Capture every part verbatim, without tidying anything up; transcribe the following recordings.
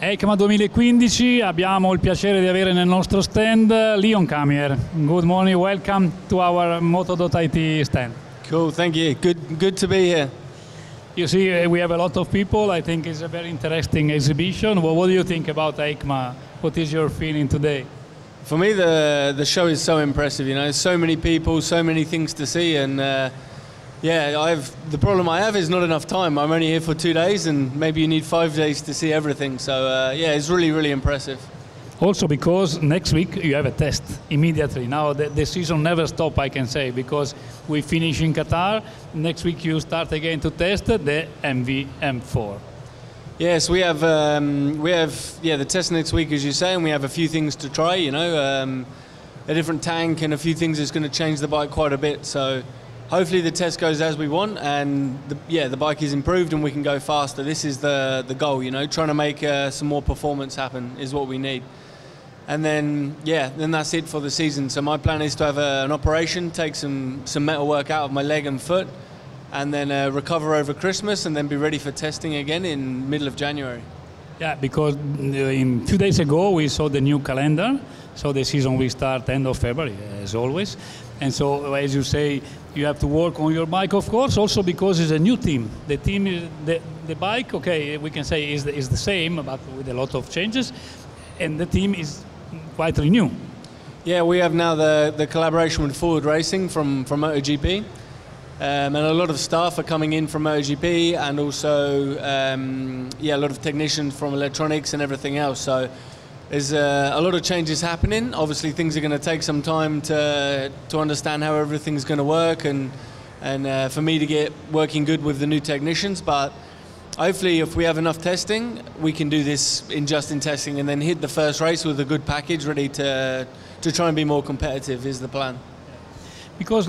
EICMA duemilaquindici, abbiamo il piacere di avere nel nostro stand Leon Camier. Good morning, welcome to our Moto dot I T stand. Cool, thank you. Good, good to be here. You see, uh, we have a lot of people. I think it's a very interesting exhibition. Well, what do you think about EICMA? What is your feeling today? For me, the the show is so impressive. You know, so many people, so many things to see, and uh, yeah, I've the problem I have is not enough time. I'm only here for two days, and maybe you need five days to see everything. So uh, yeah, it's really, really impressive. Also because next week you have a test immediately. Now the, the season never stops, I can say, because we finish in Qatar. Next week you start again to test the M V M four. Yes, we have um, we have yeah the test next week, as you say, and we have a few things to try. You know, um, a different tank and a few things that's going to change the bike quite a bit. So hopefully the test goes as we want, and the, yeah, the bike is improved and we can go faster. This is the the goal. You know, trying to make uh, some more performance happen is what we need. And then yeah, then that's it for the season. So my plan is to have a, an operation, take some some metal work out of my leg and foot, and then uh, recover over Christmas, and then be ready for testing again in middle of January. Yeah, because in a few days ago we saw the new calendar, so the season will start end of February, as always. And so, as you say, you have to work on your bike, of course, also because it's a new team. The team, is the, the bike, okay, we can say is the, is the same, but with a lot of changes, and the team is quite new. Yeah, we have now the, the collaboration with Forward Racing from, from MotoGP. Um, and a lot of staff are coming in from MotoGP, and also um, yeah, a lot of technicians from electronics and everything else. So there's uh, a lot of changes happening. Obviously, things are going to take some time to to understand how everything's going to work, and and uh, for me to get working good with the new technicians. But hopefully, if we have enough testing, we can do this in just in testing, and then hit the first race with a good package, ready to to try and be more competitive. Is the plan. Because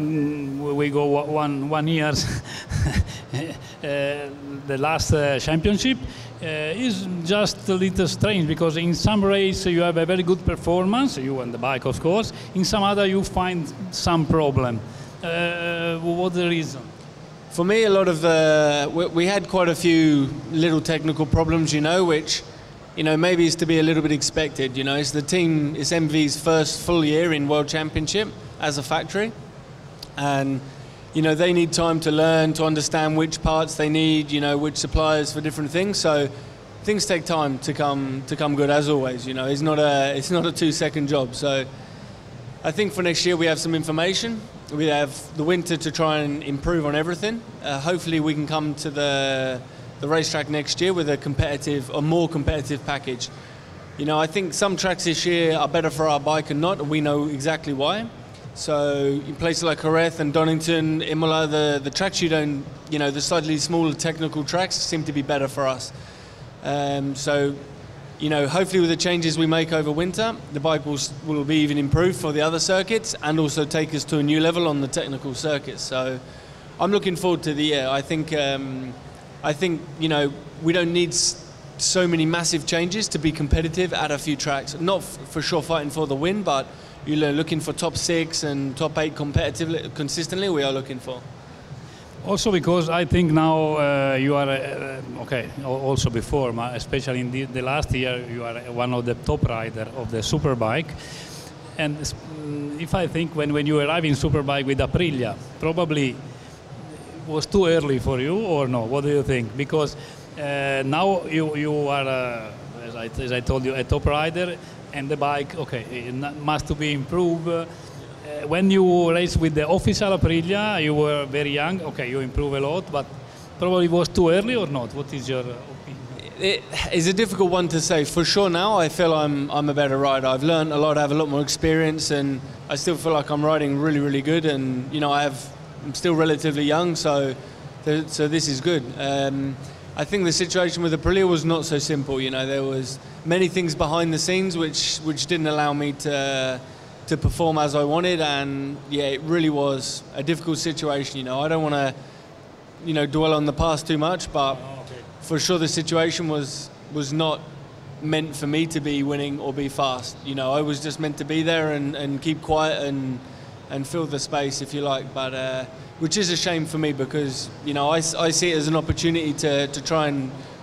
um, we go one one year, uh, the last uh, championship uh, is just a little strange, because in some race you have a very good performance, you and the bike, of course. In some other you find some problem. Uh, what's the reason? For me, a lot of the we, we had quite a few little technical problems, you know, which, you know, maybe is to be a little bit expected. You know, it's the team, it's M V's first full year in World Championship as a factory, and you know they need time to learn, to understand which parts they need, you know, which suppliers for different things. So things take time to come to come good, as always. You know, it's not a it's not a two second job. So I think for next year we have some information. We have the winter to try and improve on everything. Uh, hopefully we can come to the the racetrack next year with a competitive, a more competitive package. You know, I think some tracks this year are better for our bike and not, and we know exactly why. So in places like Jerez and Donington, Imola, the, the tracks you don't, you know, the slightly smaller technical tracks seem to be better for us. Um, so, you know, hopefully with the changes we make over winter, the bike will, will be even improved for the other circuits, and also take us to a new level on the technical circuits. So I'm looking forward to the year. I think, um, I think, you know, we don't need so many massive changes to be competitive at a few tracks. Not f for sure fighting for the win, but you're looking for top six and top eight competitively, consistently, we are looking for. Also because I think now uh, you are, uh, okay, also before, especially in the, the last year, you are one of the top rider of the Superbike. And if I think when, when you arrive in Superbike with Aprilia, probably it was too early for you, or no? What do you think? Because uh, now you, you are, uh, as, I, as I told you, a top rider, and the bike, okay, it must be improved. Uh, when you race with the official Aprilia, you were very young. Okay, you improve a lot, but probably was too early or not? What is your opinion? It is a difficult one to say. For sure now, I feel I'm I'm a better rider. I've learned a lot, I have a lot more experience, and I still feel like I'm riding really, really good. And you know, I have, I'm still relatively young, so so this is good. Um, I think the situation with Aprilia was not so simple. You know, there was many things behind the scenes which which didn't allow me to to perform as I wanted, and yeah, it really was a difficult situation. You know, I don't want to, you know, dwell on the past too much, but oh, okay. For sure the situation was was not meant for me to be winning or be fast. You know, I was just meant to be there and, and keep quiet and and fill the space, if you like. But uh, which is a shame for me, because you know I, I see it as an opportunity to to try and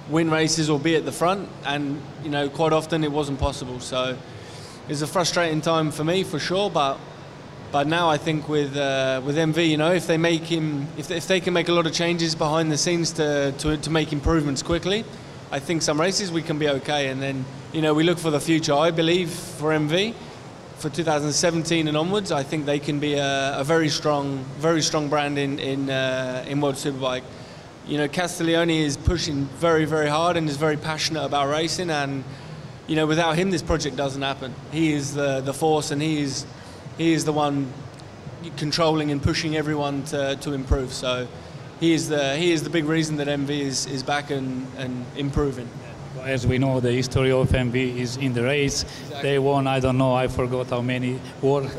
win races or be at the front, and you know, quite often it wasn't possible. So it's a frustrating time for me, for sure, but but now I think with uh, with M V, you know, if they make him, if they, if they can make a lot of changes behind the scenes to, to to make improvements quickly, I think some races we can be okay. And then, you know, we look for the future. I believe for M V, for two thousand seventeen and onwards, I think they can be a, a very strong, very strong brand in in uh, in World Superbike. You know, Castiglione is pushing very, very hard and is very passionate about racing. And you know, without him, this project doesn't happen. He is the the force, and he is he is the one controlling and pushing everyone to to improve. So he is the he is the big reason that M V is is back and and improving. As we know, the history of M V is in the race. Exactly. They won, I don't know, I forgot how many wars.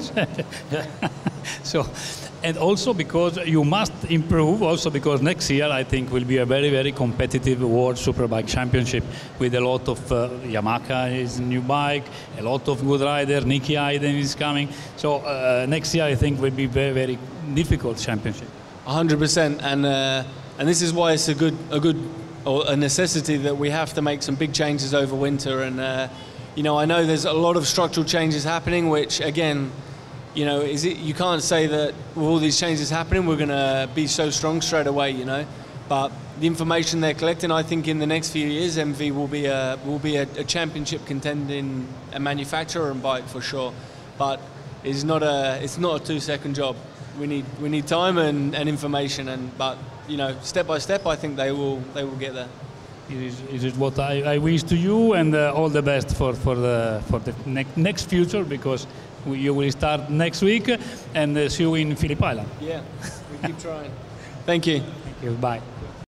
So, and also because you must improve, also because next year I think will be a very, very competitive World Superbike Championship with a lot of uh, Yamaha is a new bike, a lot of good riders, Nicky Hayden is coming. So uh, next year I think will be very, very difficult championship. one hundred percent, and uh, and this is why it's a good a good. or a necessity that we have to make some big changes over winter. And uh, you know, I know there's a lot of structural changes happening, which again, you know, is it, you can't say that with all these changes happening we're going to be so strong straight away, you know. But the information they're collecting, I think in the next few years M V will be a will be a, a championship contending a manufacturer and bike for sure. But it's not a it's not a two second job. We need we need time and, and information, and but you know, step by step, I think they will they will get there. It is, it is what I, I wish to you, and uh, all the best for for the for the ne next future, because we, you will start next week, and uh, see you in Phillip Island. Yeah, we keep trying. Thank you. Thank you. Bye.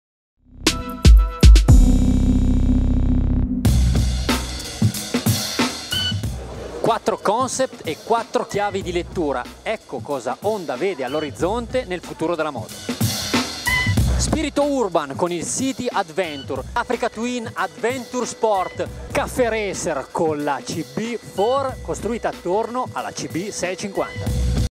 Quattro concept e quattro chiavi di lettura. Ecco cosa Honda vede all'orizzonte nel futuro della moto. Spirito Urban con il City Adventure, Africa Twin Adventure Sport, Cafe Racer con la C B quattro costruita attorno alla C B seicentocinquanta.